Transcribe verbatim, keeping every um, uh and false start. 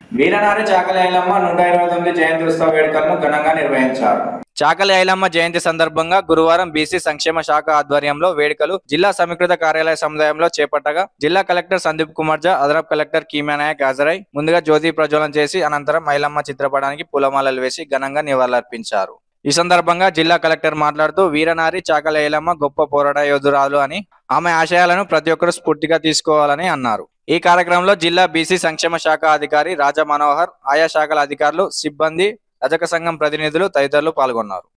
వీరనారి చాకలి ఐలమ్మ నూట ఇరవై తొమ్మిది జయంతి ఉత్సవ వేడుకలను ఘనంగా నిర్వహించారు. చాకలి ఐలమ్మ జయంతి సందర్భంగా గురువారం బీసీ సంక్షేమ శాఖ ఆధ్వర్యంలో వేడుకలు జిల్లా సమీకృత కార్యాలయ సముదాయంలో చేపట్టగా జిల్లా కలెక్టర్ సందీప్ కుమార్ జా, అదనపు కలెక్టర్ కీమా నాయక్ హాజరై ముందుగా జ్యోతి ప్రజ్వలన చేసి అనంతరం ఐలమ్మ చిత్రపటానికి పూలమాలలు వేసి ఘనంగా నివాళులర్పించారు. ఈ సందర్భంగా జిల్లా కలెక్టర్ మాట్లాడుతూ వీరనారి చాకలి ఐలమ్మ గొప్ప పోరాట యోధురాలు అని, ఆమె ఆశయాలను ప్రతి ఒక్కరూ స్ఫూర్తిగా తీసుకోవాలని అన్నారు. ఈ కార్యక్రమంలో జిల్లా బీసీ సంక్షేమ శాఖ అధికారి రాజా మనోహర్, ఆయా శాఖల అధికారులు, సిబ్బంది, రజక సంఘం ప్రతినిధులు తదితరులు పాల్గొన్నారు.